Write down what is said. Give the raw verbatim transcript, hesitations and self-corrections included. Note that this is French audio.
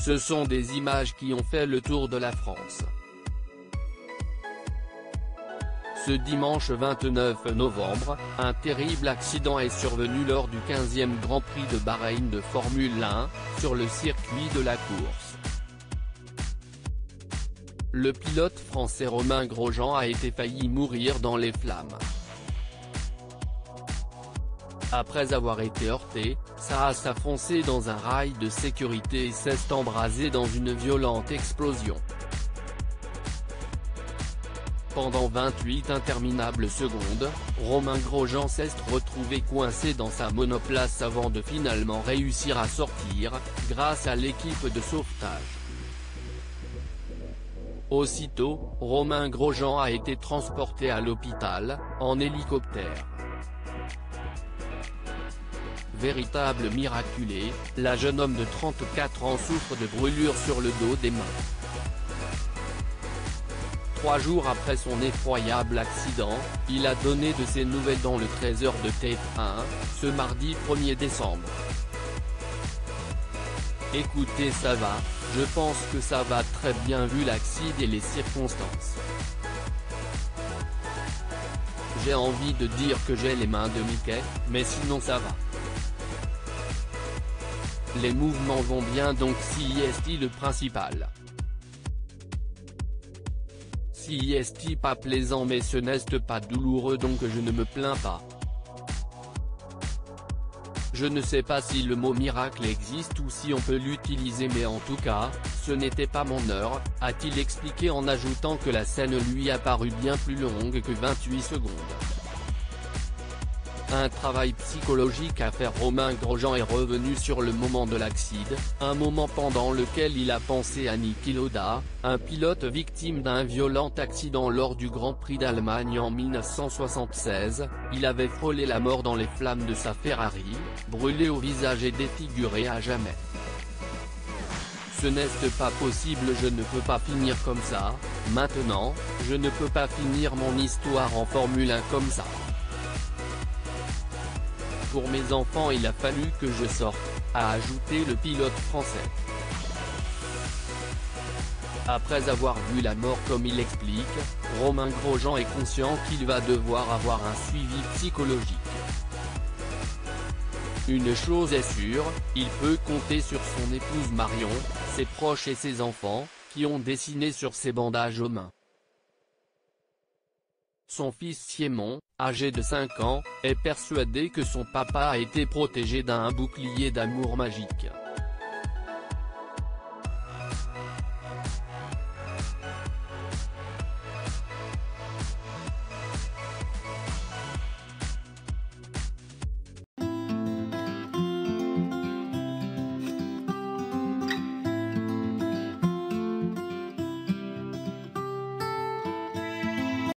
Ce sont des images qui ont fait le tour de la France. Ce dimanche vingt-neuf novembre, un terrible accident est survenu lors du quinzième Grand Prix de Bahreïn de Formule un, sur le circuit de la course. Le pilote français Romain Grosjean a été failli mourir dans les flammes. Après avoir été heurté, sa Haas a foncé dans un rail de sécurité et s'est embrasé dans une violente explosion. Pendant vingt-huit interminables secondes, Romain Grosjean s'est retrouvé coincé dans sa monoplace avant de finalement réussir à sortir, grâce à l'équipe de sauvetage. Aussitôt, Romain Grosjean a été transporté à l'hôpital, en hélicoptère. Véritable miraculé, la jeune homme de trente-quatre ans souffre de brûlures sur le dos des mains. Trois jours après son effroyable accident, il a donné de ses nouvelles dans le treize heures de T F un, ce mardi premier décembre. Écoutez, ça va, je pense que ça va très bien vu l'accident et les circonstances. J'ai envie de dire que j'ai les mains de Mickey, mais sinon ça va. Les mouvements vont bien donc c'est le principal. C'est pas plaisant mais ce n'est pas douloureux donc je ne me plains pas. Je ne sais pas si le mot miracle existe ou si on peut l'utiliser mais en tout cas, ce n'était pas mon heure, a-t-il expliqué en ajoutant que la scène lui a paru bien plus longue que vingt-huit secondes. Un travail psychologique à faire. Romain Grosjean est revenu sur le moment de l'accident, un moment pendant lequel il a pensé à Niki Lauda, un pilote victime d'un violent accident lors du Grand Prix d'Allemagne en mille neuf cent soixante-seize, il avait frôlé la mort dans les flammes de sa Ferrari, brûlé au visage et défiguré à jamais. Ce n'est pas possible, je ne peux pas finir comme ça, maintenant, je ne peux pas finir mon histoire en Formule un comme ça. Pour mes enfants il a fallu que je sorte, a ajouté le pilote français. Après avoir vu la mort comme il explique, Romain Grosjean est conscient qu'il va devoir avoir un suivi psychologique. Une chose est sûre, il peut compter sur son épouse Marion, ses proches et ses enfants, qui ont dessiné sur ses bandages aux mains. Son fils Siemon, âgé de cinq ans, est persuadé que son papa a été protégé d'un bouclier d'amour magique.